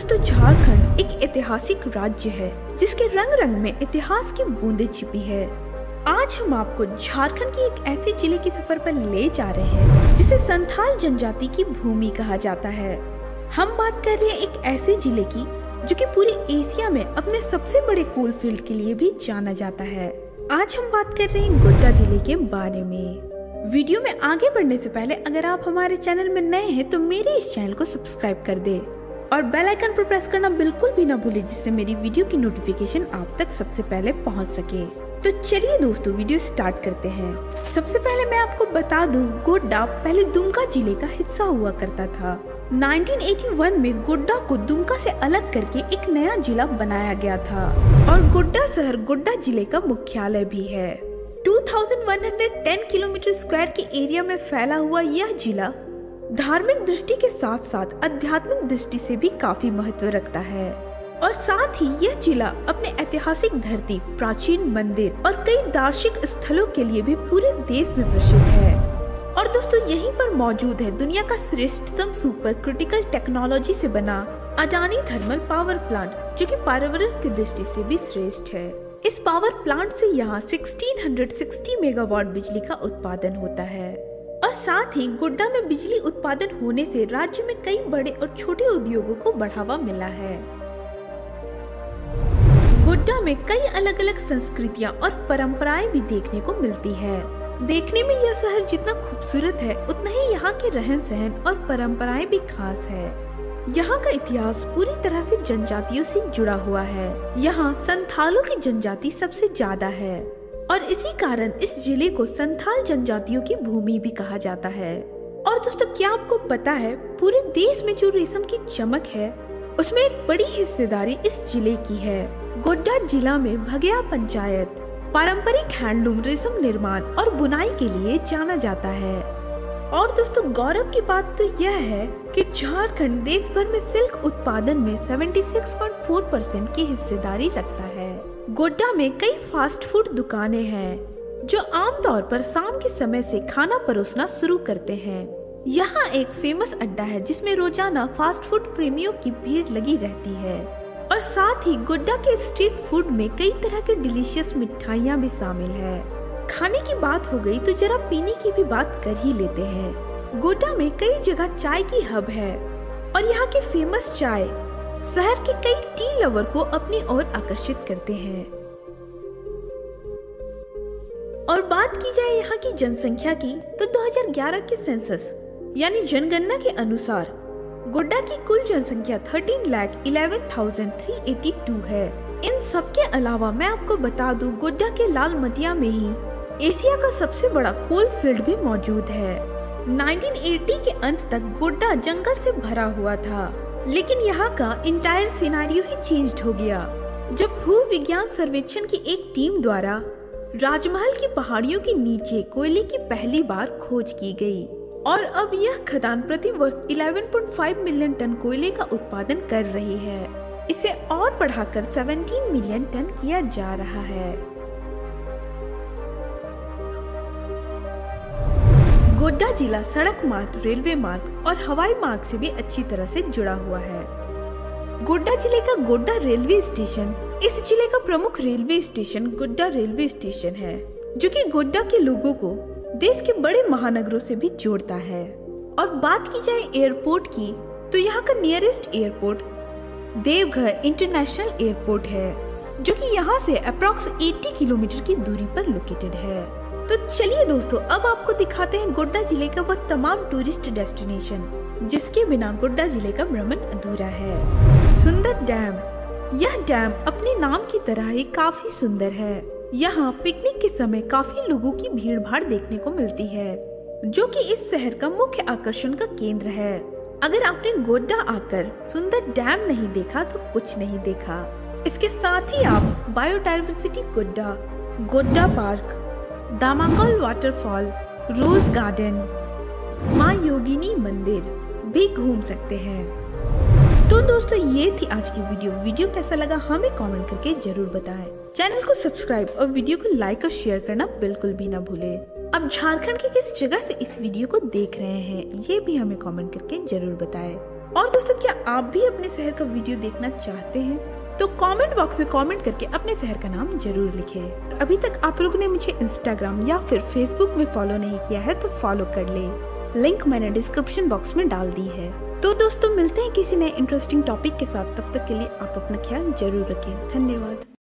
दोस्तों, झारखंड एक ऐतिहासिक राज्य है जिसके रंग रंग में इतिहास की बूंदें छिपी है। आज हम आपको झारखंड की एक ऐसे जिले के सफर पर ले जा रहे हैं जिसे संथाल जनजाति की भूमि कहा जाता है। हम बात कर रहे हैं एक ऐसे जिले की जो कि पूरे एशिया में अपने सबसे बड़े कोल फील्ड के लिए भी जाना जाता है। आज हम बात कर रहे हैं गोड्डा जिले के बारे में। वीडियो में आगे बढ़ने से पहले अगर आप हमारे चैनल में नए हैं तो मेरे इस चैनल को सब्सक्राइब कर दे और बेल आइकन पर प्रेस करना बिल्कुल भी ना भूले, जिससे मेरी वीडियो की नोटिफिकेशन आप तक सबसे पहले पहुंच सके। तो चलिए दोस्तों, वीडियो स्टार्ट करते हैं। सबसे पहले मैं आपको बता दूं, गोड्डा पहले दुमका जिले का हिस्सा हुआ करता था। 1981 में गोड्डा को दुमका से अलग करके एक नया जिला बनाया गया था और गोड्डा शहर गोड्डा जिले का मुख्यालय भी है। 2110 किलोमीटर स्क्वायर के एरिया में फैला हुआ यह जिला धार्मिक दृष्टि के साथ साथ आध्यात्मिक दृष्टि से भी काफी महत्व रखता है और साथ ही यह जिला अपने ऐतिहासिक धरती, प्राचीन मंदिर और कई दार्शनिक स्थलों के लिए भी पूरे देश में प्रसिद्ध है। और दोस्तों, यहीं पर मौजूद है दुनिया का श्रेष्ठतम सुपर क्रिटिकल टेक्नोलॉजी से बना अडानी थर्मल पावर प्लांट, जो कि पर्यावरण की दृष्टि से भी श्रेष्ठ है। इस पावर प्लांट से यहाँ 1660 मेगावाट बिजली का उत्पादन होता है और साथ ही गोड्डा में बिजली उत्पादन होने से राज्य में कई बड़े और छोटे उद्योगों को बढ़ावा मिला है। गोड्डा में कई अलग अलग संस्कृतियाँ और परंपराएं भी देखने को मिलती है। देखने में यह शहर जितना खूबसूरत है उतना ही यहाँ के रहन सहन और परंपराएं भी खास है। यहाँ का इतिहास पूरी तरह से जनजातियों से जुड़ा हुआ है। यहाँ संथालों की जनजाति सबसे ज्यादा है और इसी कारण इस जिले को संथाल जनजातियों की भूमि भी कहा जाता है। और दोस्तों, क्या आपको पता है, पूरे देश में जो रेशम की चमक है उसमें एक बड़ी हिस्सेदारी इस जिले की है। गोड्डा जिला में भगया पंचायत पारंपरिक हैंडलूम, रेशम निर्माण और बुनाई के लिए जाना जाता है। और दोस्तों, गौरव की बात तो यह है कि झारखंड देश भर में सिल्क उत्पादन में 76.4% की हिस्सेदारी रखता है। गोड्डा में कई फास्ट फूड दुकानें हैं जो आमतौर पर शाम के समय से खाना परोसना शुरू करते हैं। यहाँ एक फेमस अड्डा है जिसमें रोजाना फास्ट फूड प्रेमियों की भीड़ लगी रहती है और साथ ही गोड्डा के स्ट्रीट फूड में कई तरह के डिलीशियस मिठाइयाँ भी शामिल है। खाने की बात हो गई तो जरा पीने की भी बात कर ही लेते हैं। गोड्डा में कई जगह चाय की हब है और यहाँ की फेमस चाय शहर के कई टी लवर को अपनी ओर आकर्षित करते हैं। और बात की जाए यहाँ की जनसंख्या की तो 2011 के सेंसस यानी जनगणना के अनुसार गोड्डा की कुल जनसंख्या 13,11,382 है। इन सब के अलावा मैं आपको बता दूं, गोड्डा के लाल मटिया में ही एशिया का सबसे बड़ा कोल फील्ड भी मौजूद है। 1980 के अंत तक गोड्डा जंगल से भरा हुआ था, लेकिन यहाँ का इंटायर सिनेरियो ही चेंज्ड हो गया जब भू विज्ञान सर्वेक्षण की एक टीम द्वारा राजमहल की पहाड़ियों के नीचे कोयले की पहली बार खोज की गई और अब यह खदान प्रति वर्ष 11.5 मिलियन टन कोयले का उत्पादन कर रही है। इसे और बढ़ाकर 17 मिलियन टन किया जा रहा है। गोड्डा जिला सड़क मार्ग, रेलवे मार्ग और हवाई मार्ग से भी अच्छी तरह से जुड़ा हुआ है। गोड्डा जिले का गोड्डा रेलवे स्टेशन इस जिले का प्रमुख railway station Godda railway station है, जो कि गोड्डा के लोगों को देश के बड़े महानगरों से भी जोड़ता है। और बात की जाए एयरपोर्ट की तो यहाँ का nearest airport Deoghar international airport है, जो कि यहाँ से अप्रॉक्स 80 किलोमीटर की दूरी पर लोकेटेड है। तो चलिए दोस्तों, अब आपको दिखाते हैं गोड्डा जिले का वह तमाम टूरिस्ट डेस्टिनेशन जिसके बिना गोड्डा जिले का भ्रमण अधूरा है। सुंदर डैम, यह डैम अपने नाम की तरह ही काफी सुंदर है। यहाँ पिकनिक के समय काफी लोगों की भीड़ भाड़ देखने को मिलती है, जो कि इस शहर का मुख्य आकर्षण का केंद्र है। अगर आपने गोड्डा आकर सुंदर डैम नहीं देखा तो कुछ नहीं देखा। इसके साथ ही आप biodiversity Godda, Godda park, Damakol waterfall, rose garden, माँ योगिनी मंदिर भी घूम सकते हैं। तो दोस्तों, ये थी आज की वीडियो कैसा लगा हमें कमेंट करके जरूर बताएं। चैनल को सब्सक्राइब और वीडियो को लाइक और शेयर करना बिल्कुल भी ना भूलें। अब झारखंड के किस जगह से इस वीडियो को देख रहे हैं ये भी हमें कमेंट करके जरूर बताएं। और दोस्तों, क्या आप भी अपने शहर का वीडियो देखना चाहते हैं तो कमेंट बॉक्स में कमेंट करके अपने शहर का नाम जरूर लिखें। अभी तक आप लोगों ने मुझे इंस्टाग्राम या फिर फेसबुक में फॉलो नहीं किया है तो फॉलो कर ले, लिंक मैंने डिस्क्रिप्शन बॉक्स में डाल दी है। तो दोस्तों, मिलते हैं किसी नए इंटरेस्टिंग टॉपिक के साथ। तब तक के लिए आप अपना ख्याल जरूर रखें। धन्यवाद।